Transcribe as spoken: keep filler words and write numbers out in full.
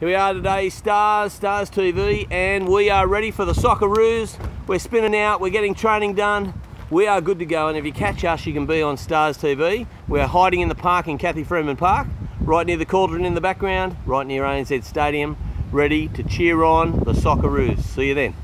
Here we are today, Stars, Stars T V, and we are ready for the Socceroos. We're spinning out, we're getting training done. We are good to go, and if you catch us, you can be on Stars T V. We're hiding in the park in Cathy Freeman Park, right near the cauldron in the background, right near A N Z Stadium, ready to cheer on the Socceroos. See you then.